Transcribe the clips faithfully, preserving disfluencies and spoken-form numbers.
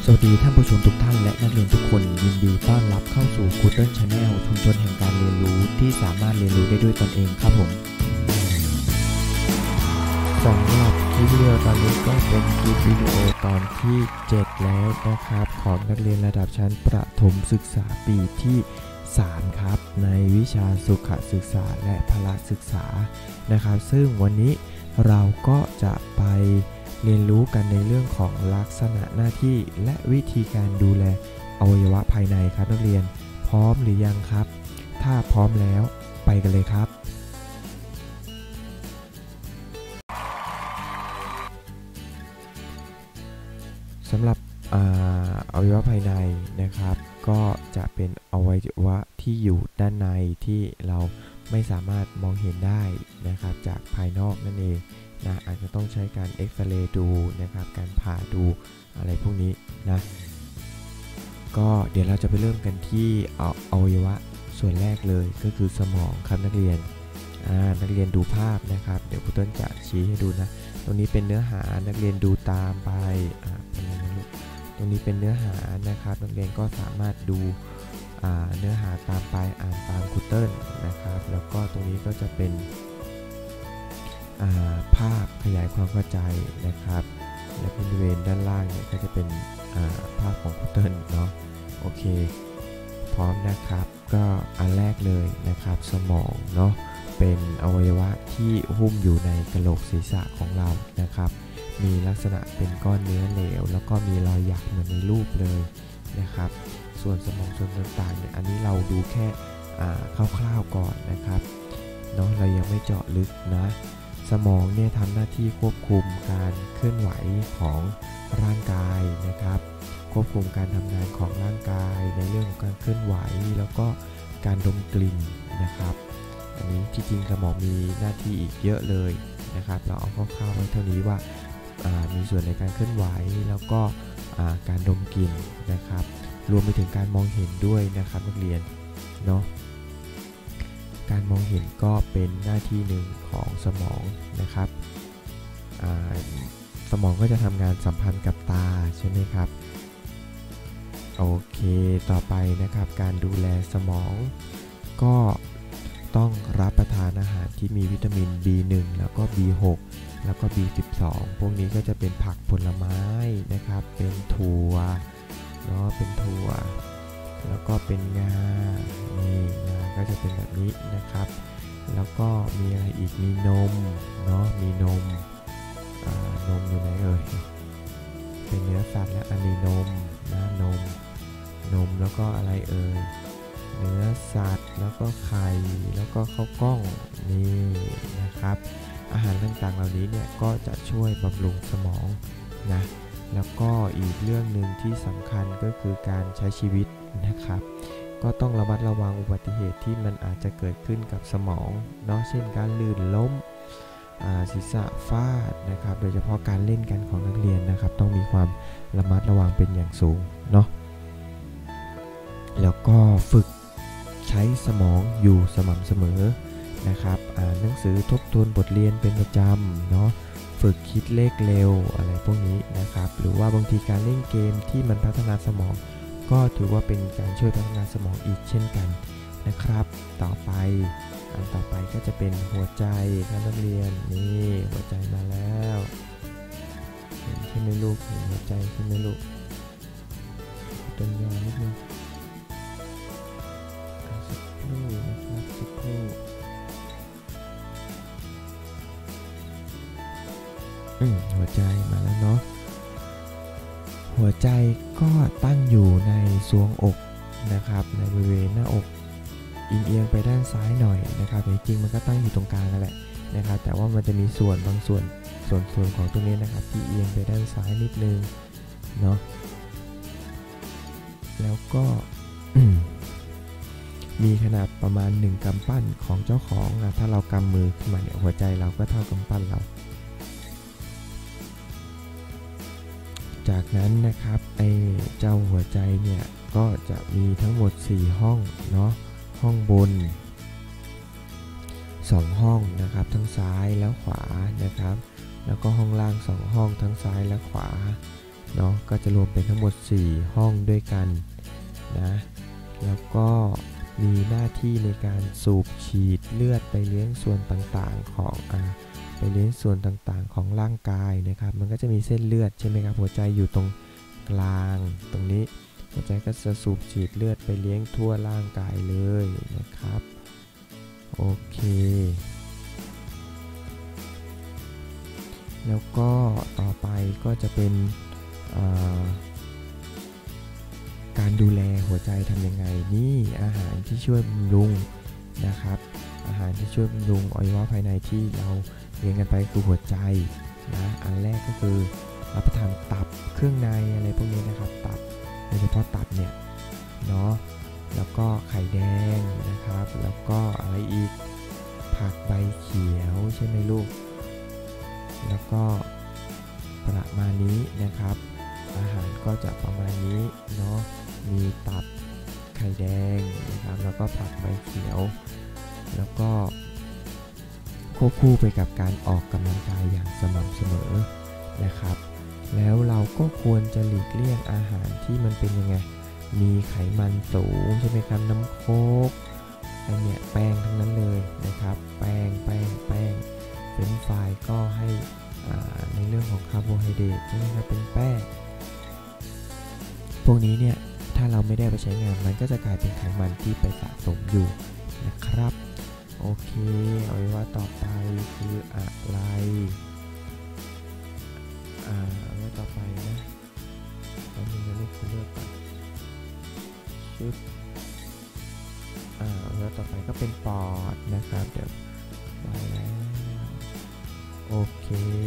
วัสดีท่านผู้ชมทุกท่านและนักเรียนทุกคนยินดีต้อนรับเข้าสู่ Google Channel ชุมชนแห่งการเรียนรู้ที่สามารถเรียนรู้ได้ด้วยตนเองครับผมสำหรับคลิปวิดีโอตอนนี้ก็เป็นคลิปวิดีโอตอนที่เจ็ดแล้วนะครับของนักเรียนระดับชั้นประถมศึกษาปีที่สามครับในวิชาสุขศึกษาและพละศึกษานะครับซึ่งวันนี้เราก็จะไปเรียนรู้กันในเรื่องของลักษณะหน้าที่และวิธีการดูแลอวัยวะภายในครับนักเรียนพร้อมหรือยังครับถ้าพร้อมแล้วไปกันเลยครับสำหรับอวัยวะภายในนะครับก็จะเป็นอวัยวะที่อยู่ด้านในที่เราไม่สามารถมองเห็นได้นะครับจากภายนอกนั่นเองนะอาจจะต้องใช้การเอ็กซเรย์ดูนะครับการผ่าดูอะไรพวกนี้นะก็เดี๋ยวเราจะไปเริ่มกันที่อวัยวะส่วนแรกเลยก็คือสมองครับนักเรียนนักเรียนดูภาพนะครับเดี๋ยวครูต้นจะชี้ให้ดูนะตรงนี้เป็นเนื้อหานักเรียนดูตามไปตรงนี้เป็นเนื้อหานะครับนักเรียนก็สามารถดูเนื้อหาตามไปอ่านตามครูต้นนะครับแล้วก็ตรงนี้ก็จะเป็นภาพขยายความเข้าใจนะครับและบริเวณด้านล่างเนี่ยก็จะเป็นภาพของครูเติ้ลเนาะโอเคพร้อมนะครับก็อันแรกเลยนะครับสมองเนาะเป็นอวัยวะที่หุ้มอยู่ในกะโหลกศีรษะของเรานะครับมีลักษณะเป็นก้อนเนื้อเหลวแล้วก็มีรอยหยักเหมือนในรูปเลยนะครับส่วนสมองส่วนต่างๆเนี่ยอันนี้เราดูแค่คร่าวๆก่อนนะครับเนาะเรายังไม่เจาะลึกนะสมองเนี่ยทำหน้าที่ควบคุมการเคลื่อนไหวของร่างกายนะครับควบคุมการทำงานของร่างกายในเรื่องของการเคลื่อนไหวแล้วก็การดมกลิ่นนะครับอันนี้ที่จริงสมองมีหน้าที่อีกเยอะเลยนะครับเราเอาคร่าวๆไว้เท่านี้ว่ามีส่วนในการเคลื่อนไหวแล้วก็การดมกลิ่นนะครับรวมไปถึงการมองเห็นด้วยนะครับนักเรียนเนาะการมองเห็นก็เป็นหน้าที่หนึ่งของสมองนะครับสมองก็จะทำงานสัมพันธ์กับตาใช่ไหมครับโอเคต่อไปนะครับการดูแลสมองก็ต้องรับประทานอาหารที่มีวิตามิน บี หนึ่ง แล้วก็ บี หก แล้วก็ บี สิบสอง พวกนี้ก็จะเป็นผักผลไม้นะครับเป็นถั่วเนาะเป็นถั่วแล้วก็เป็นงานี่งาก็จะเป็นแบบนี้นะครับแล้วก็มีอะไรอีกมีนมเนาะมีนมนมอยู่ไหนเอ่ยเป็นเนื้อสัตว์และอันนี้นมนะนมนมแล้วก็อะไรเอ่ยเนื้อสัตว์แล้วก็ไข่แล้วก็ข้าวกล้องนี่นะครับอาหารต่างๆเหล่านี้เนี่ยก็จะช่วยบำรุงสมองนะแล้วก็อีกเรื่องหนึ่งที่สำคัญก็คือการใช้ชีวิตนะครับก็ต้องระมัดระวังอุบัติเหตุที่มันอาจจะเกิดขึ้นกับสมองเนาะเช่นการลื่นล้มศีรษะฟาดนะครับโดยเฉพาะการเล่นกันของนักเรียนนะครับต้องมีความระมัดระวังเป็นอย่างสูงเนาะแล้วก็ฝึกใช้สมองอยู่สม่ำเสมอนะครับอ่านหนังสือทบทวนบทเรียนเป็นประจำเนาะฝึกคิดเลขเร็วอะไรพวกนี้นะครับหรือว่าบางทีการเล่นเกมที่มันพัฒนาสมองก็ถือว่าเป็นการช่วยพัฒนาสมองอีกเช่นกันนะครับต่อไปอันต่อไปก็จะเป็นหัวใจครับนักเรียนนี่หัวใจมาแล้วเห็นใช่ไหมลูกเห็นหัวใจใช่ไหมลูกต้นยาวนิดนึงสักครู่นะครับสักครู่อืมหัวใจมาแล้วเนาะหัวใจก็ตั้งอยู่ในทรวงอกนะครับในบริเวณหน้าอกเอียงไปด้านซ้ายหน่อยนะครับจริงๆมันก็ตั้งอยู่ตรงกลางนั่นแหละนะครับแต่ว่ามันจะมีส่วนบางส่วนส่วนส่วนของตรงนี้นะครับที่เอียงไปด้านซ้ายนิดนึงเนาะแล้วก็ มีขนาดประมาณหนึ่งกำปั้นของเจ้าของนะถ้าเรากำมือขึ้นมาเนี่ยหัวใจเราก็เท่ากำปั้นเราจากนั้นนะครับไอ้เจ้าหัวใจเนี่ยก็จะมีทั้งหมดสี่ห้องเนาะห้องบนสองห้องนะครับทั้งซ้ายและขวานะครับแล้วก็ห้องล่างสองห้องทั้งซ้ายและขวาเนาะก็จะรวมเป็นทั้งหมดสี่ห้องด้วยกันนะแล้วก็มีหน้าที่ในการสูบฉีดเลือดไปเลี้ยงส่วนต่างๆของอ่าไปเลี้ยงส่วนต่างๆของร่างกายนะครับมันก็จะมีเส้นเลือดใช่ไหมครับหัวใจอยู่ตรงกลางตรงนี้หัวใจก็จะสูบฉีดเลือดไปเลี้ยงทั่วร่างกายเลยนะครับโอเคแล้วก็ต่อไปก็จะเป็นการดูแลหัวใจทำยังไงนี่อาหารที่ช่วยบำรุงนะครับอาหารที่ช่วยบำรุงอวัยวะภายในที่เราเรียนกันไปคือหัวใจนะอันแรกก็คือรับประทานตับเครื่องในอะไรพวกนี้นะครับตับโดยเฉพาะตับเนี่ยเนาะแล้วก็ไข่แดงนะครับแล้วก็อะไรอีกผักใบเขียวใช่ไหมลูกแล้วก็ประมาณนี้นะครับอาหารก็จะประมาณนี้เนาะมีตับไข่แดงนะครับแล้วก็ผักใบเขียวแล้วก็ควบคู่ไปกับการออกกำลังกายอย่างสม่ำเสมอนะครับแล้วเราก็ควรจะหลีกเลี่ยงอาหารที่มันเป็นยังไงมีไขมันสูงใช่ไหมครับน้ำโค้กไอเนี่ยแป้งทั้งนั้นเลยนะครับแป้งแป้งแป้งเฟรนช์ฟรายก็ให้ในเรื่องของคาร์โบไฮเดรตใช่ไหมครับเป็นแป้งพวกนี้เนี่ยถ้าเราไม่ได้ไปใช้งานมันก็จะกลายเป็นไขมันที่ไปสะสมอยู่นะครับโอเคเอาไว้ว่าต่อไปคืออะไรอ่าเอาไว้ต่อไปนะแล้วมีลูกเลือกก่อนชึบอ่าเอาไว้ต่อไปก็เป็นปอดนะครับเดี๋ยวมาแล้วโอเค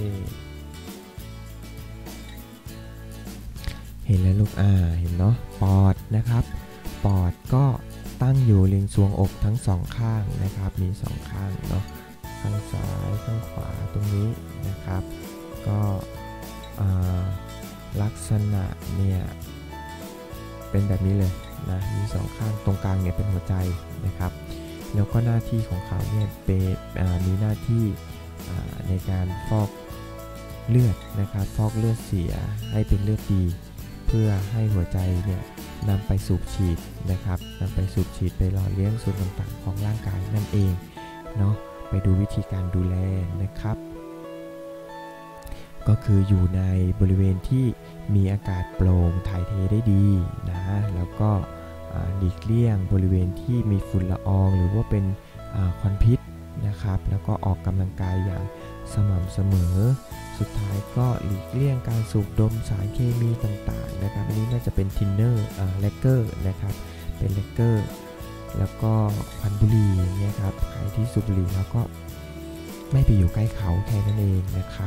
เห็นแล้วลูกอ่าเห็นเนาะปอดนะครับปอดก็ตั้งอยู่เรียงทรวงอกทั้งสองข้างนะครับมีสองข้างเนาะข้างซ้ายข้างขวาตรงนี้นะครับก็ลักษณะเนี่ยเป็นแบบนี้เลยนะมีสองข้างตรงกลางเนี่ยเป็นหัวใจนะครับแล้วก็หน้าที่ของเขาเนี่ยเป็นมีหน้าที่ในการฟอกเลือดนะครับฟอกเลือดเสียให้เป็นเลือดดีเพื่อให้หัวใจเนี่ยนำไปสูบฉีดนะครับนำไปสูบฉีดไปหล่อเลี้ยงส่วนต่างๆของร่างกายนั่นเองเนาะไปดูวิธีการดูแลนะครับก็คืออยู่ในบริเวณที่มีอากาศโปร่งถ่ายเทได้ดีนะแล้วก็หลีกเลี่ยงบริเวณที่มีฝุ่นละอองหรือว่าเป็นควันพิษนะครับแล้วก็ออกกำลังกายอย่างสม่ำเสมอสุดท้ายก็หลีกเลี่ยงการสูบดมสารเคมีต่างๆนะครับอันนี้น่าจะเป็นทินเนอร์แลกเกอร์นะครับเป็นแลกเกอร์แล้วก็ควันบุหรี่เนี่ยครับใครที่สูบบุหรี่แล้วก็ไม่ไปอยู่ใกล้เขาแค่นั้นเองนะครับ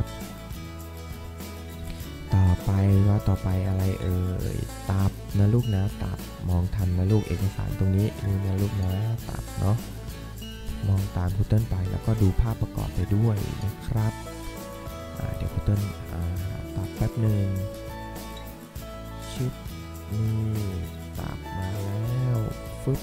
ต่อไปว่าต่อไปอะไรเอ่ยตับนะลูกนะตับมองทันนะลูกเอกสารตรงนี้นี่นะลูกนะตับเนาะมองตามพุตเติ้ลไปแล้วก็ดูภาพประกอบไปด้วยนะครับเดี๋ยวพุตเติ้ลตับแป๊บหนึ่งชิปนี่ตับมาแล้วฟึบ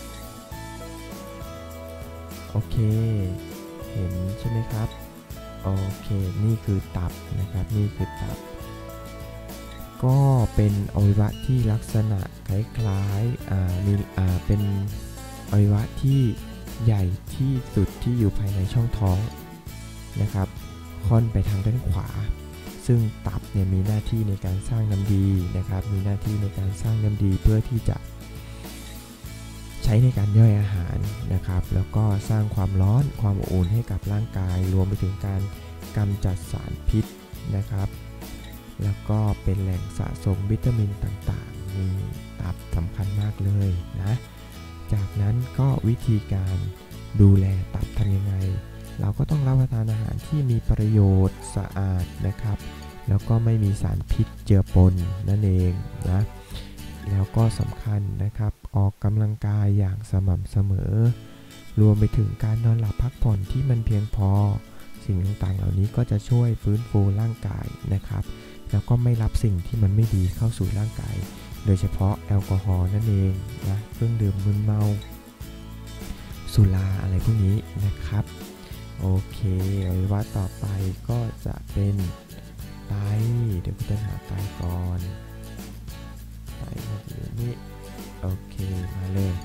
โอเคเห็นใช่ไหมครับโอเคนี่คือตับนะครับนี่คือตับก็เป็นอวัยวะที่ลักษณะคล้ายๆมีเป็นอวัยวะที่ใหญ่ที่สุดที่อยู่ภายในช่องท้องนะครับค่อนไปทางด้านขวาซึ่งตับเนี่ยมีหน้าที่ในการสร้างน้ำดีนะครับมีหน้าที่ในการสร้างน้ำดีเพื่อที่จะใช้ในการย่อยอาหารนะครับแล้วก็สร้างความร้อนความอบอุ่นให้กับร่างกายรวมไปถึงการกำจัดสารพิษนะครับแล้วก็เป็นแหล่งสะสมวิตามินต่างๆมีตับสำคัญมากเลยนะจากนั้นก็วิธีการดูแลตับทำยังไงเราก็ต้องรับประทานอาหารที่มีประโยชน์สะอาดนะครับแล้วก็ไม่มีสารพิษเจือปนนั่นเองนะแล้วก็สำคัญนะครับออกกำลังกายอย่างสม่ำเสมอรวมไปถึงการนอนหลับพักผ่อนที่มันเพียงพอสิ่งต่างๆเหล่านี้ก็จะช่วยฟื้นฟูร่างกายนะครับแล้วก็ไม่รับสิ่งที่มันไม่ดีเข้าสู่ร่างกายโดยเฉพาะแอลกอฮอล์นั่นเองนะเครื่องดื่มมึนเมาสุราอะไรพวกนี้นะครับโอเคอวัยวะต่อไปก็จะเป็นตไตเดี๋ยวคุณต้นหาไตก่อนไตมาอยู่นี่โอเคมาเลย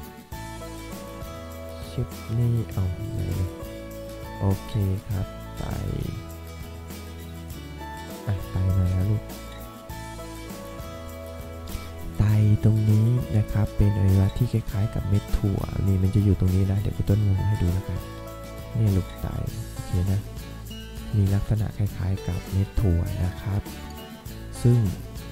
ชุดนี่เอาเลยโอเคครับไตอ่ะไตมาแล้วลูกไตตรงนี้นะครับเป็นอวัยวะที่คล้ายๆกับเม็ดถั่วนี่มันจะอยู่ตรงนี้นะเดี๋ยวคุณต้นวงให้ดูแล้วกันนี่ลูกไตโอเคนะมีลักษณะคล้ายๆกับเม็ดถั่วนะครับซึ่ง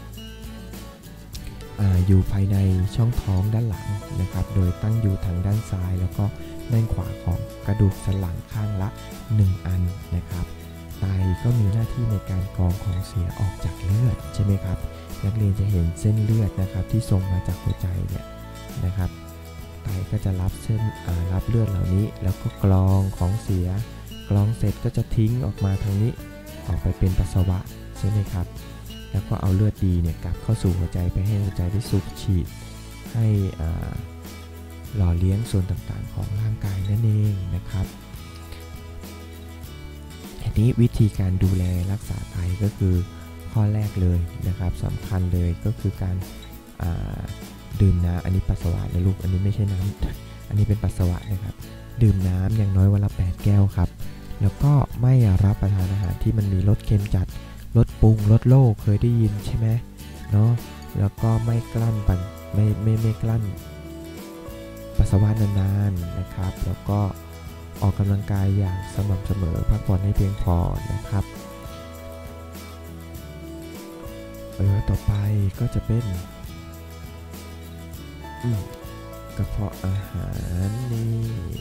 อ, อยู่ภายในช่องท้องด้านหลังนะครับโดยตั้งอยู่ทางด้านซ้ายแล้วก็ด้านขวาของกระดูกสันหลังข้างละหนึ่งอันนะครับไตก็มีหน้าที่ในการกรองของเสียออกจากเลือดใช่ไหมครับนักเรียนจะเห็นเส้นเลือดนะครับที่ส่งมาจากหัวใจเนี่ยนะครับไตก็จะรับเส้นรับเลือดเหล่านี้แล้วก็กรองของเสียกรองเสร็จก็จะทิ้งออกมาทางนี้ออกไปเป็นปัสสาวะใช่ไหมครับแล้วก็เอาเลือดดีเนี่ยกลับเข้าสู่หัวใจไปให้หัวใจได้สูบฉีดให้หล่อเลี้ยงส่วนต่างๆของร่างกายนั่นเองนะครับทีนี้วิธีการดูแลรักษาไตก็คือข้อแรกเลยนะครับสำคัญเลยก็คือการดื่มน้ำอันนี้ปัสสาวะนะลูกอันนี้ไม่ใช่น้ำอันนี้เป็นปัสสาวะนะครับดื่มน้ำอย่างน้อยวันละแปดแก้วครับแล้วก็ไม่รับประทานอาหารที่มันมีรสเค็มจัดรสปรุงรสโลกเคยได้ยินใช่ไหมเนาะแล้วก็ไม่กลั้นปันไม่ไม่ไม่กลั้นปัสสาวะนานๆนะครับแล้วก็ออกกำลังกายอย่างสม่ำเสมอพักผ่อนให้เพียงพอนะครับเออต่อไปก็จะเป็นกระเพาะอาหารนี่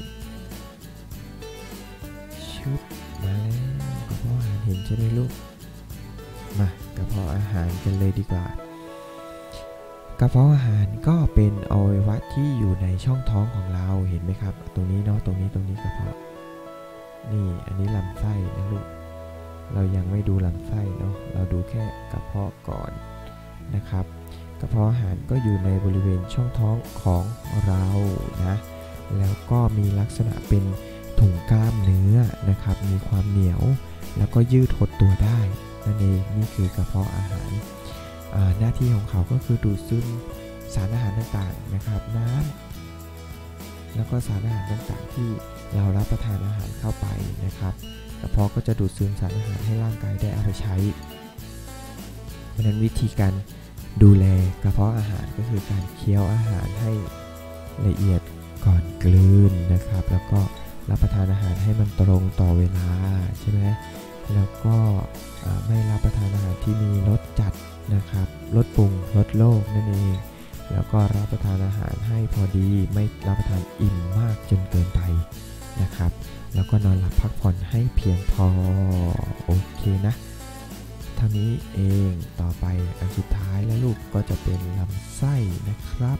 ชุบมาแล้วกระเพาะอาหารเห็นใช่ไหมลูกมากระเพาะอาหารกันเลยดีกว่ากระเพาะอาหารก็เป็นอวัยวะที่อยู่ในช่องท้องของเราเห็นไหมครับตรงนี้เนาะตรงนี้ตรงนี้กระเพาะนี่อันนี้ลำไส้นะลูกเรายังไม่ดูลำไส้เนาะเราดูแค่กระเพาะก่อนนะครับกระเพาะอาหารก็อยู่ในบริเวณช่องท้องของเรานะแล้วก็มีลักษณะเป็นถุงกล้ามเนื้อนะครับมีความเหนียวแล้วก็ยืดหดตัวได้นั่นเองนี่คือกระเพาะอาหารหน้าที่ของเขาก็คือดูดซึมสารอาหารต่างๆนะครับน้ำแล้วก็สารอาหารต่างๆที่เรารับประทานอาหารเข้าไปนะครับกระเพาะก็จะดูดซึมสารอาหารให้ร่างกายได้เอาไปใช้เพราะฉะนั้นวิธีการดูแลกระเพาะอาหารก็คือการเคี้ยวอาหารให้ละเอียดก่อนกลืนนะครับแล้วก็รับประทานอาหารให้มันตรงต่อเวลาใช่ไหมแล้วก็ไม่รับประทานอาหารที่มีรสจัดนะครับรสปรุงรสโลกนั่นเองแล้วก็รับประทานอาหารให้พอดีไม่รับประทานอิ่มมากจนเกินไปนะครับแล้วก็นอนหลับพักผ่อนให้เพียงพอโอเคนะเท่านี้เองต่อไปอันสุดท้ายแล้วลูกก็จะเป็นลำไส้นะครับ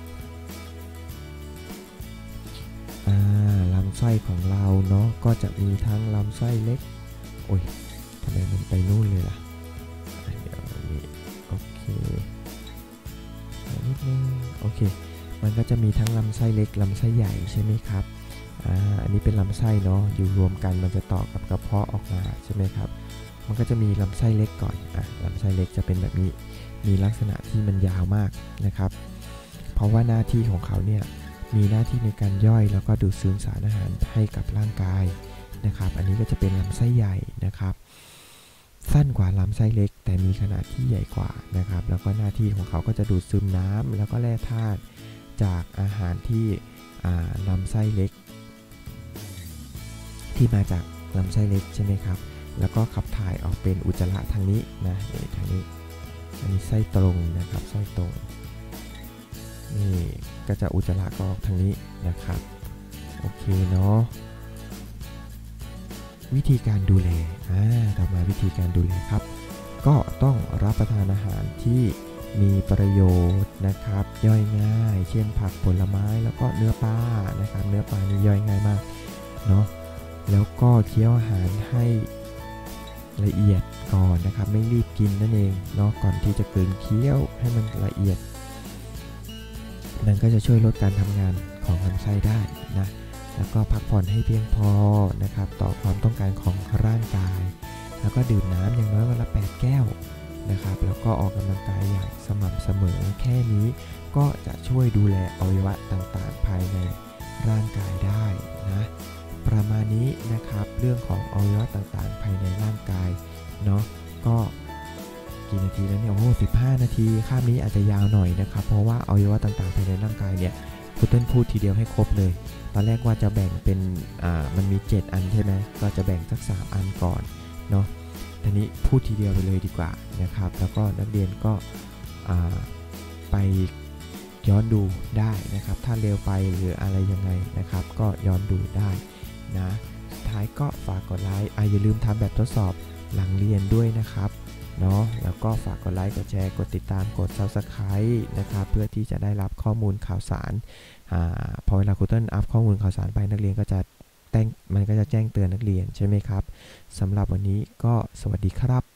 อ่าลำไส้ของเราเนาะก็จะมีทั้งลำไส้เล็กโอ้ยทำไมมันไปนู่นเลยล่ะเดี๋ยวนี้โอเคนิดนึงโอเคมันก็จะมีทั้งลำไส้เล็กลำไส้ใหญ่ใช่ไหมครับอ่าอันนี้เป็นลำไส้เนาะอยู่รวมกันมันจะต่อกับกระเพาะออกมาใช่ไหมครับมันก็จะมีลำไส้เล็กก่อนอ่ะลำไส้เล็กจะเป็นแบบนี้มีลักษณะที่มันยาวมากนะครับเพราะว่าหน้าที่ของเขาเนี่ยมีหน้าที่ในการย่อยแล้วก็ดูดซึมสารอาหารให้กับร่างกายนะครับอันนี้ก็จะเป็นลำไส้ใหญ่นะครับสั้นกว่าลำไส้เล็กแต่มีขนาดที่ใหญ่กว่านะครับแล้วก็หน้าที่ของเขาก็จะดูดซึมน้ำแล้วก็แร่ธาตุจากอาหารที่ลำไส้เล็กที่มาจากลำไส้เล็กใช่ไหมครับแล้วก็ขับถ่ายออกเป็นอุจจาระทางนี้นะนี่ทางนี้อันนี้ไส้ตรงนะครับไส้ตรงนี่ก็จะอุจจาระก็ออกทางนี้นะครับโอเคเนาะวิธีการดูแลอ่าต่อมาวิธีการดูแลครับก็ต้องรับประทานอาหารที่มีประโยชน์นะครับย่อยง่ายเช่นผักผลไม้แล้วก็เนื้อปลานะครับเนื้อปลานี่ย่อยง่ายมากเนาะแล้วก็เคี้ยวอาหารให้ละเอียดก่อนนะครับไม่รีบกินนั่นเองเนาะก่อนที่จะกลืนเคี้ยวให้มันละเอียดมันก็จะช่วยลดการทำงานของลำไส้ได้นะแล้วก็พักผ่อนให้เพียงพอนะครับต่อความต้องการของร่างกายแล้วก็ดื่มน้ำอย่างน้อยวันละแปดแก้วนะครับแล้วก็ออกกำลังกายอย่างสม่ำเสมอแค่นี้ก็จะช่วยดูแลอวัยวะต่างๆภายในร่างกายได้นะประมาณนี้นะครับเรื่องของอวัยวะต่างๆภายในร่างกายเนาะก็กี่นาทีแล้วเนี่ยโอ้โหสิบห้านาทีข้ามนี้อาจจะยาวหน่อยนะครับเพราะว่าอวัยวะต่างๆภายในร่างกายเนี่ยคุณต้นพูดทีเดียวให้ครบเลยตอนแรกว่าจะแบ่งเป็นอ่ามันมีเจ็ดอันใช่ไหมก็จะแบ่งสักสามอันก่อนเนาะทีนี้พูดทีเดียวไปเลยดีกว่านะครับแล้วก็นักเรียนก็ไปย้อนดูได้นะครับถ้าเร็วไปหรืออะไรยังไงนะครับก็ย้อนดูได้นะสุดท้ายก็ฝากกดไลค์อย่าลืมทำแบบทดสอบหลังเรียนด้วยนะครับเนาะแล้วก็ฝากกดไลค์กดแชร์กดติดตามกด ซับสไครบ์ นะครับเพื่อที่จะได้รับข้อมูลข่าวสารอ่าพอเวลาครูต้นอัพข้อมูลข่าวสารไปนักเรียนก็จะแจ้งมันก็จะแจ้งเตือนนักเรียนใช่ไหมครับสำหรับวันนี้ก็สวัสดีครับ